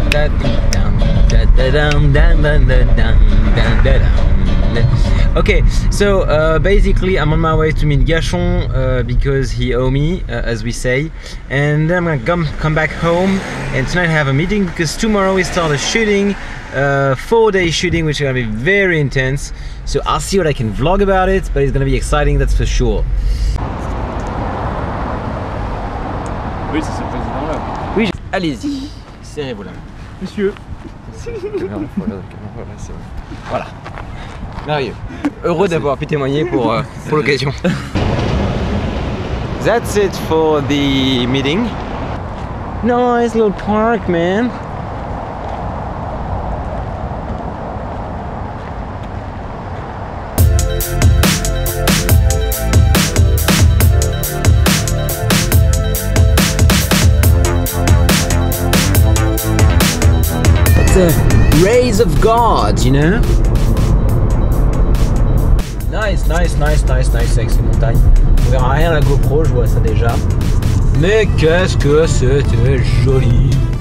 Okay, so basically I'm on my way to meet Gachon because he owe me, as we say, and then I'm gonna come back home, and tonight I have a meeting because tomorrow we start a shooting, 4-day shooting, which is gonna be very intense. So I'll see what I can vlog about it, but it's gonna be exciting, that's for sure. Oui, c'est ce président-là. Oui, allez-y, serrez-vous la main. Monsieur. Voilà. Merveilleux. Heureux d'avoir pu témoigner pour l'occasion. That's it for the meeting. Nice little park, man. The rays of God, you know. Nice avec ces montagnes. On verra rien à la GoPro, je vois ça déjà. Mais qu'est-ce que c'était joli.